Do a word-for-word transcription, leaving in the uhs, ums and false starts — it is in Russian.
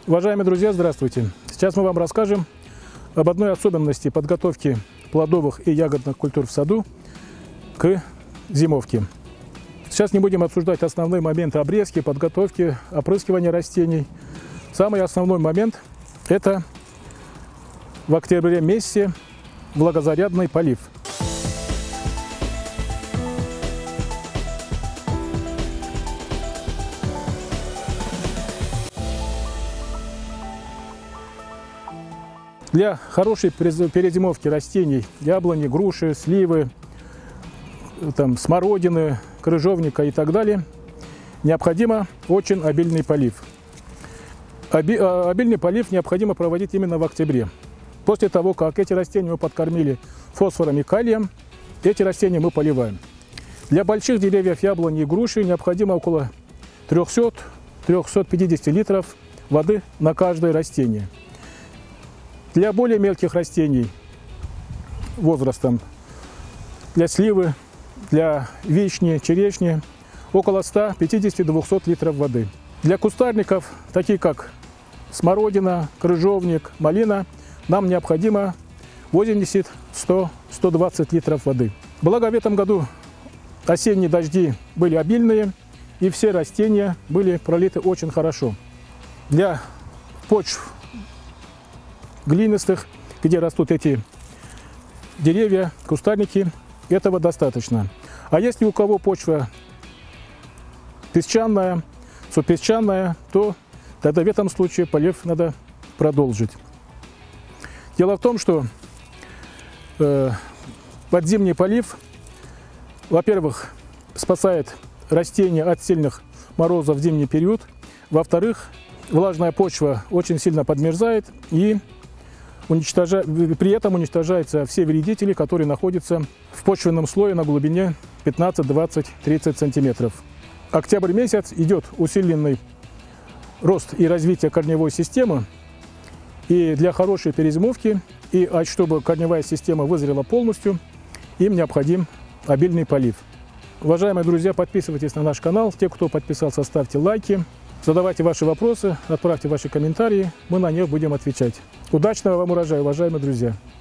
Уважаемые друзья, здравствуйте! Сейчас мы вам расскажем об одной особенности подготовки плодовых и ягодных культур в саду к зимовке. Сейчас не будем обсуждать основные моменты обрезки, подготовки, опрыскивания растений. Самый основной момент – это в октябре месяце влагозарядный полив. Для хорошей перезимовки растений яблони, груши, сливы, там, смородины, крыжовника и так далее необходимо очень обильный полив. Оби, обильный полив необходимо проводить именно в октябре. После того, как эти растения мы подкормили фосфором и калием, эти растения мы поливаем. Для больших деревьев яблони и груши необходимо около трёхсот — трёхсот пятидесяти литров воды на каждое растение. Для более мелких растений возрастом, для сливы, для вишни, черешни, около ста пятидесяти — двухсот литров воды. Для кустарников, таких как смородина, крыжовник, малина, нам необходимо восемьдесят — сто — сто двадцать литров воды. Благо в этом году осенние дожди были обильные, и все растения были пролиты очень хорошо. Для почв глинистых, где растут эти деревья, кустарники, этого достаточно. А если у кого почва песчаная, супесчаная, то тогда в этом случае полив надо продолжить. Дело в том, что э, подзимний полив, во-первых, спасает растения от сильных морозов в зимний период, во-вторых, влажная почва очень сильно подмерзает, и уничтожа... при этом уничтожаются все вредители, которые находятся в почвенном слое на глубине пятнадцать, двадцать, тридцать сантиметров. Октябрь месяц идет усиленный рост и развитие корневой системы, и для хорошей перезимовки, и чтобы корневая система вызрела полностью, им необходим обильный полив. Уважаемые друзья, подписывайтесь на наш канал. Те, кто подписался, ставьте лайки. Задавайте ваши вопросы, отправьте ваши комментарии, мы на них будем отвечать. Удачного вам урожая, уважаемые друзья!